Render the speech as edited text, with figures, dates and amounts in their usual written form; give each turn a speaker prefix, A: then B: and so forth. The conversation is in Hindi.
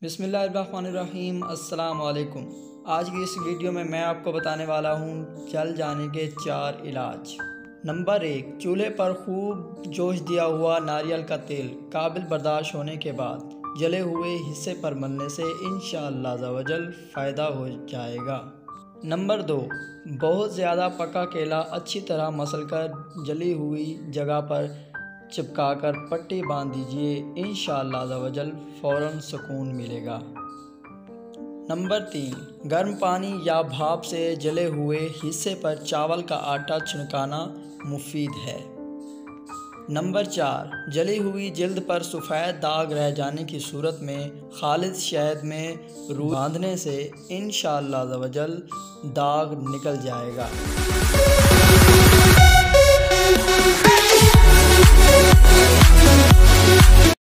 A: बिस्मिल्लाहिर्रहमानिर्रहीम। अस्सलाम वालेकुम। आज की इस वीडियो में मैं आपको बताने वाला हूँ जल जाने के 4 इलाज। नंबर 1, चूल्हे पर खूब जोश दिया हुआ नारियल का तेल काबिल बर्दाश्त होने के बाद जले हुए हिस्से पर मलने से इंशाअल्लाह अज़्ज़वजल फ़ायदा हो जाएगा। नंबर 2, बहुत ज़्यादा पका केला अच्छी तरह मसलकर जली हुई जगह पर चिपकाकर पट्टी बांध दीजिए, इंशाअल्लाह अज़्ज़वजल फ़ौरन सुकून मिलेगा। नंबर 3, गर्म पानी या भाप से जले हुए हिस्से पर चावल का आटा छिड़काना मुफीद है। नंबर 4, जली हुई जिल्द पर सफ़ेद दाग रह जाने की सूरत में खालिस शहद में रूई बांधने से इंशाअल्लाह अज़्ज़वजल दाग निकल जाएगा।